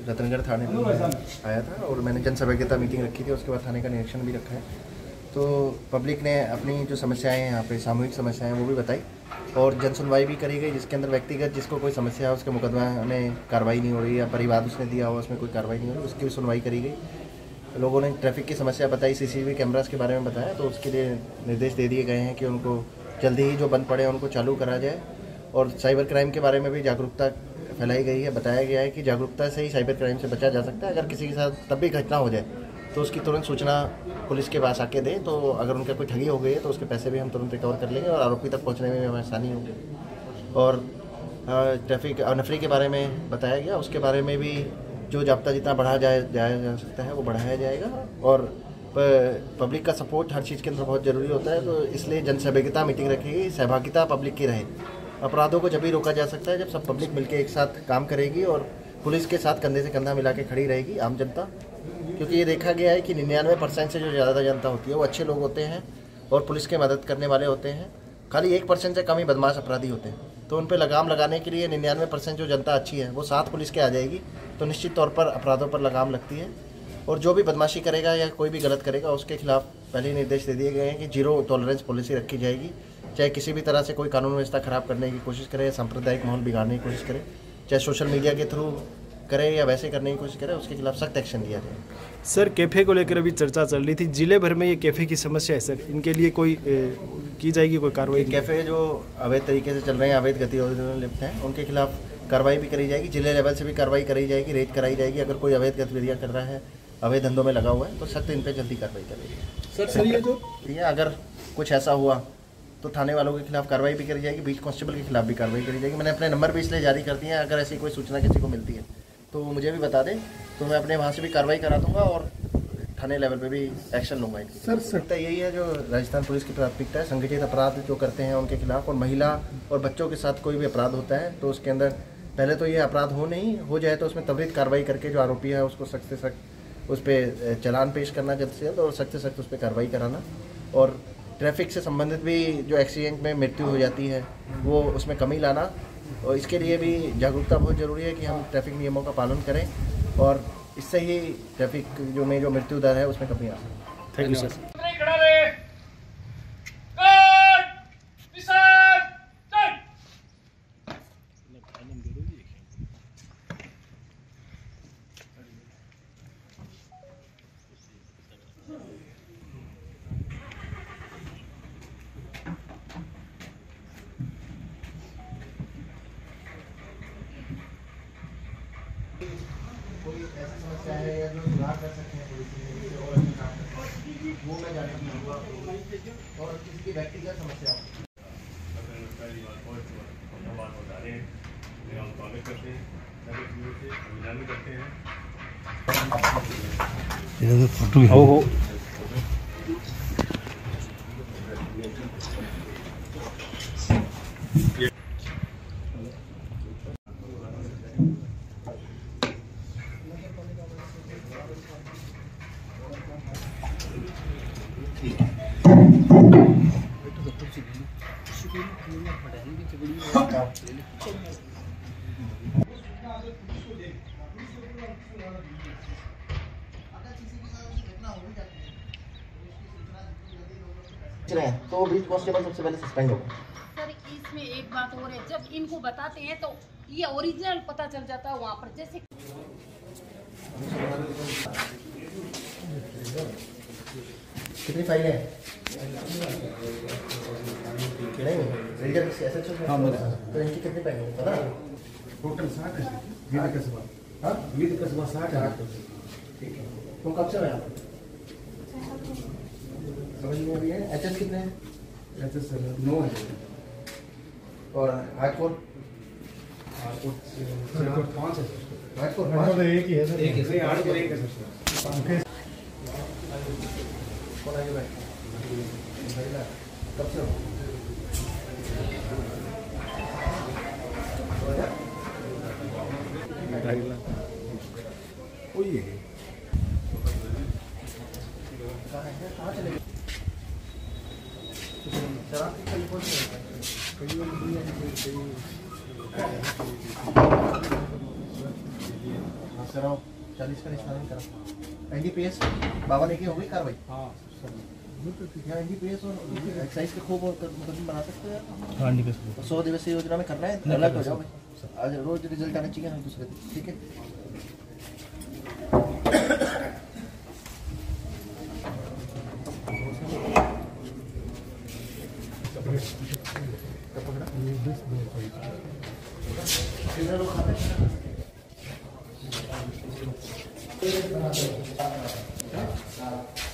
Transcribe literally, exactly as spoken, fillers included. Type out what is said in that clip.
रतनगढ़ थाने में आया था और मैंने जन सहभागिता मीटिंग रखी थी, उसके बाद थाने का निरीक्षण भी रखा है। तो पब्लिक ने अपनी जो समस्याएं हैं यहाँ पे सामूहिक समस्याएं वो भी बताई और जन सुनवाई भी करी गई, जिसके अंदर व्यक्तिगत जिसको कोई समस्या है उसके मुकदमा में कार्रवाई नहीं हो रही या परिवाद उसने दिया हो उसमें कोई कार्रवाई नहीं हो रही, उसकी भी सुनवाई करी गई। लोगों ने ट्रैफिक की समस्या बताई, सीसीटीवी कैमरास के बारे में बताया, तो उसके लिए निर्देश दे दिए गए हैं कि उनको जल्दी ही जो बंद पड़े उनको चालू करा जाए। और साइबर क्राइम के बारे में भी जागरूकता फैलाई गई है, बताया गया है कि जागरूकता से ही साइबर क्राइम से बचा जा सकता है। अगर किसी के साथ तब भी घटना हो जाए तो उसकी तुरंत सूचना पुलिस के पास आके दें, तो अगर उनका कोई ठगी हो गई है तो उसके पैसे भी हम तुरंत रिकवर कर लेंगे और आरोपी तक पहुंचने में हमें आसानी होगी। और ट्रैफिक नफरी के बारे में बताया गया, उसके बारे में भी जो जाब्ता जितना बढ़ाया जाया जाया जा सकता है वो बढ़ाया जाएगा। और पब्लिक का सपोर्ट हर चीज़ के अंदर बहुत ज़रूरी होता है, तो इसलिए जन सहभागिता मीटिंग रखी गई, सहभागिता पब्लिक की रहे। अपराधों को जब भी रोका जा सकता है जब सब पब्लिक मिलकर एक साथ काम करेगी और पुलिस के साथ कंधे से कंधा मिला के खड़ी रहेगी आम जनता। क्योंकि ये देखा गया है कि निन्यानवे परसेंट से जो ज़्यादा जनता होती है वो अच्छे लोग होते हैं और पुलिस की मदद करने वाले होते हैं, खाली एक परसेंट से कम ही बदमाश अपराधी होते हैं। तो उन पर लगाम लगाने के लिए निन्यानवे परसेंट जो जनता अच्छी है वो साथ पुलिस के आ जाएगी, तो निश्चित तौर पर अपराधों पर लगाम लगती है। और जो भी बदमाशी करेगा या कोई भी गलत करेगा उसके खिलाफ पहले ही निर्देश दे दिए गए हैं कि जीरो टॉलरेंस पॉलिसी रखी जाएगी। चाहे किसी भी तरह से कोई कानून व्यवस्था खराब करने की कोशिश करे, सांप्रदायिक माहौल बिगाड़ने की कोशिश करे, चाहे सोशल मीडिया के थ्रू करे या वैसे करने की कोशिश करे, उसके खिलाफ सख्त एक्शन लिया जाए। सर, कैफ़े को लेकर अभी चर्चा चल रही थी, जिले भर में ये कैफ़े की समस्या है सर, इनके लिए कोई ए, की जाएगी कोई कार्रवाई? कैफ़े जो अवैध तरीके से चल रहे हैं, अवैध गतिविधियों में लिप्त हैं, उनके खिलाफ कार्रवाई भी करी जाएगी। जिले लेवल से भी कार्रवाई करी जाएगी, रेड कराई जाएगी। अगर कोई अवैध गतिविधियाँ कर रहा है, अवैध धंधों में लगा हुआ है, तो सख्त इन पर जल्दी कार्रवाई करेगी। सर सर ये जो ये अगर कुछ ऐसा हुआ तो थाने वालों के खिलाफ कार्रवाई भी करी जाएगी, बीट कांस्टेबल के खिलाफ भी कार्रवाई करी जाएगी। मैंने अपने नंबर भी इसलिए जारी कर दिए हैं, अगर ऐसी कोई सूचना किसी को मिलती है तो मुझे भी बता दें, तो मैं अपने वहाँ से भी कार्रवाई करा दूंगा और थाने लेवल पे भी एक्शन लूंगा। सर सर यही है जो राजस्थान पुलिस की प्राथमिकता है, संगठित अपराध जो करते हैं उनके खिलाफ। और महिला और बच्चों के साथ कोई भी अपराध होता है तो उसके अंदर पहले तो ये अपराध हो नहीं हो जाए तो उसमें त्वरित कार्रवाई करके जो आरोपी है उसको सख्त से सख्त उस पर चालान पेश करना जल्द से जल्द और सख्त से सख्त उस पर कार्रवाई कराना। और ट्रैफिक से संबंधित भी जो एक्सीडेंट में मृत्यु हो जाती है वो उसमें कमी लाना, और इसके लिए भी जागरूकता बहुत ज़रूरी है कि हम ट्रैफिक नियमों का पालन करें और इससे ही ट्रैफिक जो में जो मृत्यु दर है उसमें कमी आ सकती है। Thank you sir. कोई ऐसी समस्या है या जो सुधार कर सकते हैं पुलिस में और अच्छा काम कर सकते हैं वो मैं जानना चाहूँगा। और किसी की व्यक्तिगत समस्या हो हो तो बीट कांस्टेबल सबसे पहले सस्पेंड होगा। सर इसमें एक बात और है, जब इनको बताते हैं तो ये ओरिजिनल पता चल जाता है वहाँ पर। जैसे कितनी फाइलें हैं? नहीं रेंजर एसएचओ हाँ मेरा तो इनकी कितनी फाइलें हैं पता? टोटल साठ है। विद कस्बा हाँ विद कस्बा साठ है। ठीक है, तुम कब से हो यहाँ पर? समझ में भी है। एचएस कितने हैं? एचएस नौ है और हाईकोर्ट हाईकोर्ट पाँच है। हाईकोर्ट पाँच एक ही है सर। एक है आठ और एक है सर। कौन आगे भाई? कब से हो? वही है। कहाँ चले गए? शराब की कई कौन सी है? कराओ, चालीस का निशान कराओ। एनडीपीएस बावन एक हो गई कार्रवाई। हाँ यहाँ एनडीपीएस और एक्साइज के खूब और मुकदमे बना सकते हैं। हाँ एनडीपीएस सौ दिवसीय योजना में करना है, अलर्ट हो जाओ भाई, आज रोज रिजल्ट आना चाहिए हमें दूसरे दिन, ठीक है। कितने लोग खाते हैं?